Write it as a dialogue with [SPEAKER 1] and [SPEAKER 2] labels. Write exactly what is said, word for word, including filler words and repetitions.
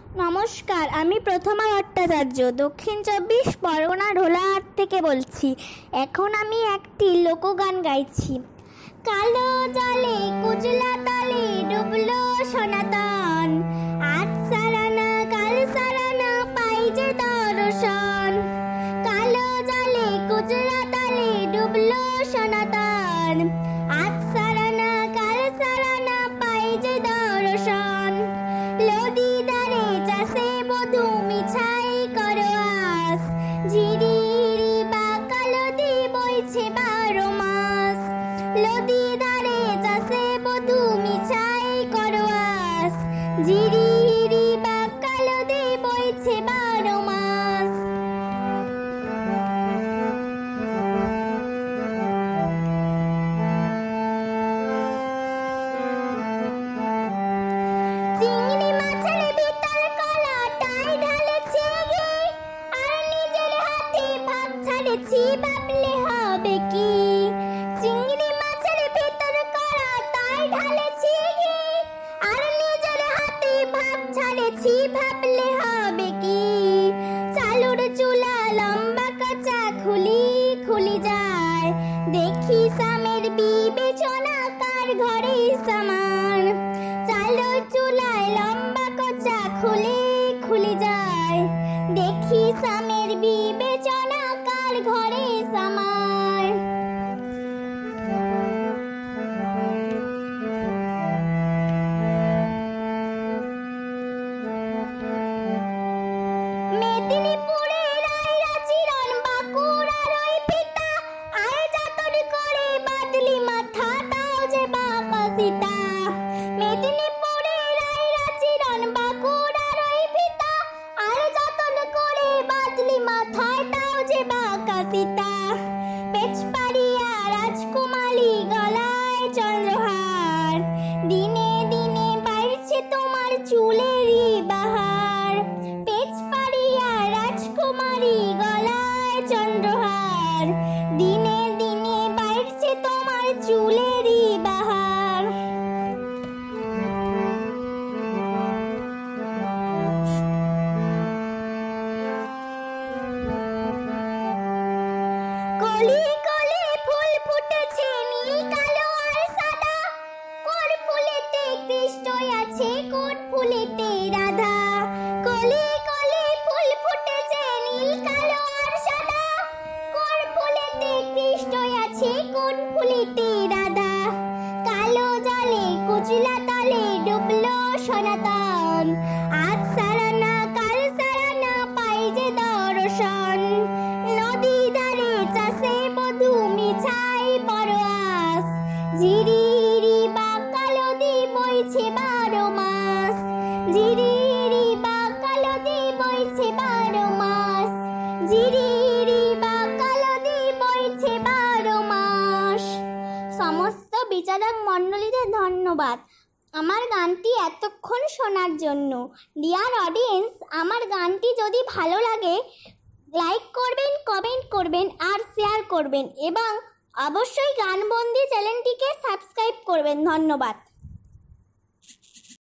[SPEAKER 1] নমস্কার, আমি প্রথমা ভট্টাচার্য দক্ষিণ চব্বিশ পরগনা ঢোলাহাট থেকে বলছি। এখন আমি একটি লোকগান গাইছি। কালো জলে কুচলা তলে ডুবলো সনাতন, আজ সারানা কাল সারানা পাই যে দর্শন। কালো জলে কুচলা তলে ডুবলো সনাতন, আজ সারানা কাল সারানা পাই যে দর্শন। লদি দারে চাষে বধু মিছাই করো আস, ঝিরি হিরি বা কালদি বইছে বারো মাস। লদি দারে চাষে বধু মিছাই করো আস, ঝিরি হিরি বা কালদি বইছে বারো মাস। চিংড়ি মাছের ভিতর কলাটাই ঢালেছি ঘি, আর নিজের হাতে ভাগ ছাড়েছি, ভাবলে হবে কি। চিংড়ি মাছের ভিতর কলাটাই ঢালেছি ঘি, আর নিজের হাতে ভাগ ছাড়েছি, ভাবলে হবে কি। চালুর চুলা লম্বা কাঁচা খুলি খুলি যায়, দেখি সামের বিবেচনা কার ঘরে সমান। চালুর চুলায় লম্বা কাঁচা খুলি খুলি যায়, দেখি সামের বিবেচনা কার ঘরে সমান। মেদিনীপুরে রায়রা চিরন বাঁকুড়ার ওই পিতা, আর যতন করে বাদলি মাথা তাও যে বাঁকা সীতা। মেদিনীপুরে রায়রা চিরন বাঁকুড়ার ওই পিতা, আর যতন করে বাদলি মাথায় তাও যে বাঁকা সীতা। পেচপাড়িয়া রাজকুমারী গলায় চন্দ্রহার, দিনে দিনে বাড়ছে তোমার চুলেরই বাহার। পেচপাড়িয়া রাজকুমারী গলায় চন্দ্রহার, দিনে দিনে বাড়ছে তোমার চুলেরই বাহার। কলি কলি ফুল ফুটেছে নীল কালো আর সাদা, কোন ফুলেতে কৃষ্ণ আছে কোন ফুলেতে রাধা। কলি কলি ফুল ফুটেছে নীল কালো আর সাদা, কোন ফুলেতে কৃষ্ণ আছে কোন ফুলেতে রাধা। কালো জলে কুচলা তলে ডুবলো সনাতন, আজ সারানা কাল সারানা পাই যে দর্শন। নদী ধারে চাষে বধু মিছাই পরো আস, ঝিরি হিরি বা কালদি বইছে বারো মাস। ঝিরি হিরি বা কালদি বইছে বারো মাস, ঝিরি হিরি বা কালদি বইছে বারো মাস। সমস্ত বিচারক মণ্ডলীদের ধন্যবাদ আমার গানটি এতক্ষণ শোনার জন্য। ডিয়ার অডিয়েন্স, আমার গানটি যদি ভালো লাগে লাইক করবেন, কমেন্ট করবেন আর শেয়ার করবেন, এবং অবশ্যই গানবন্দি চ্যানেলটিকে সাবস্ক্রাইব করবেন। ধন্যবাদ।